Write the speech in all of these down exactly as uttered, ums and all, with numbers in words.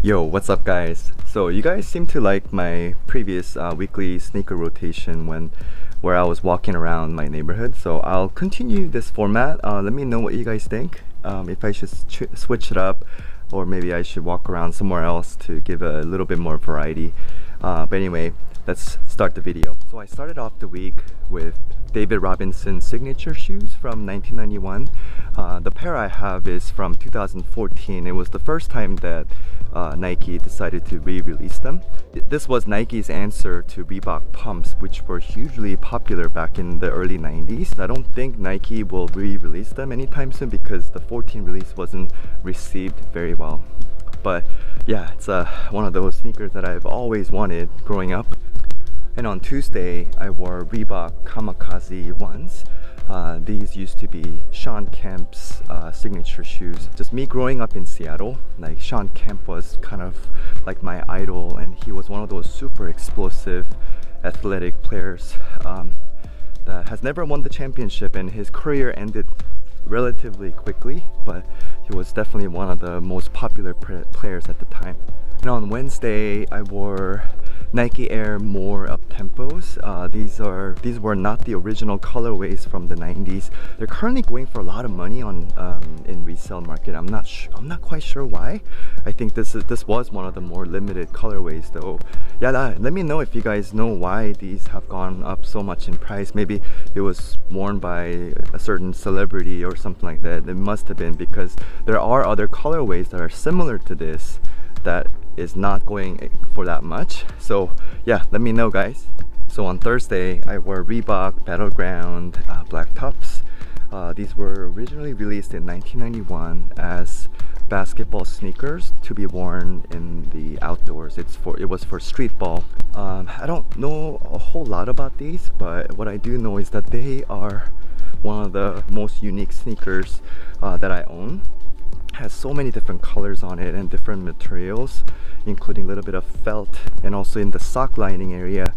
Yo, what's up guys? So you guys seem to like my previous uh, weekly sneaker rotation when where I was walking around my neighborhood, so I'll continue this format. Uh, let me know what you guys think, um, if I should switch it up or maybe I should walk around somewhere else to give a little bit more variety. Uh, but anyway, let's start the video. So I started off the week with David Robinson signature shoes from nineteen ninety-one. Uh, the pair I have is from two thousand fourteen. It was the first time that uh, Nike decided to re-release them. This was Nike's answer to Reebok pumps, which were hugely popular back in the early nineties. I don't think Nike will re-release them anytime soon because the fourteen release wasn't received very well. But yeah, it's uh, one of those sneakers that I've always wanted growing up. And on Tuesday, I wore Reebok Kamikaze ones. Uh, these used to be Shawn Kemp's uh, signature shoes. Just me growing up in Seattle, like Shawn Kemp was kind of like my idol, and he was one of those super explosive athletic players um, that has never won the championship, and his career ended relatively quickly, but he was definitely one of the most popular players at the time. And on Wednesday, I wore Nike Air More Up-Tempos. Uh, these are these were not the original colorways from the nineties. They're currently going for a lot of money on um, in resale market. I'm not sh I'm not quite sure why. I think this is this was one of the more limited colorways though. Yeah, that, let me know if you guys know why these have gone up so much in price. Maybe it was worn by a certain celebrity or something like that. It must have been, because there are other colorways that are similar to this that is not going for that much. So yeah, let me know guys. So on Thursday, I wore Reebok Battleground uh, black tops. Uh, these were originally released in nineteen ninety-one as basketball sneakers to be worn in the outdoors. It's for it was for street ball. Um, I don't know a whole lot about these, but what I do know is that they are one of the most unique sneakers uh, that I own. Has so many different colors on it and different materials, including a little bit of felt, and also in the sock lining area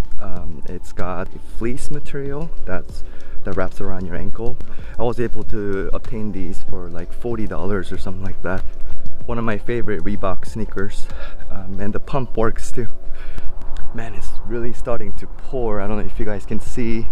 um, it's got fleece material that's that wraps around your ankle. I was able to obtain these for like forty dollars or something like that. One of my favorite Reebok sneakers, um, and the pump works too. Man, it's really starting to pour. I don't know if you guys can see.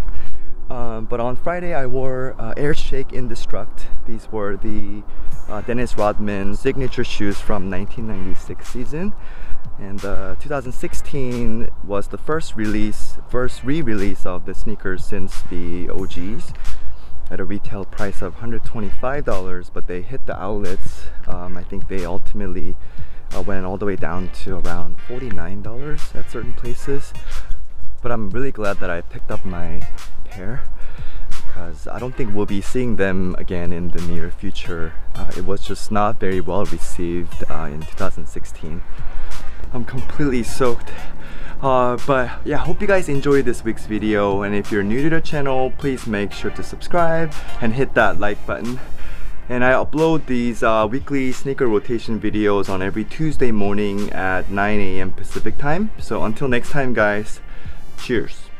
Um, but on Friday I wore uh, Air Shake Indestruct. These were the uh, Dennis Rodman signature shoes from nineteen ninety-six season, and uh, two thousand sixteen was the first release, first re-release of the sneakers since the O Gs, at a retail price of one hundred twenty-five dollars, but they hit the outlets. Um, I think they ultimately uh, went all the way down to around forty-nine dollars at certain places. But I'm really glad that I picked up my pair, because I don't think we'll be seeing them again in the near future. Uh, it was just not very well received uh, in two thousand sixteen. I'm completely soaked. Uh, but yeah, hope you guys enjoyed this week's video, and if you're new to the channel, please make sure to subscribe and hit that like button. And I upload these uh, weekly sneaker rotation videos on every Tuesday morning at nine A M Pacific time. So until next time guys, cheers.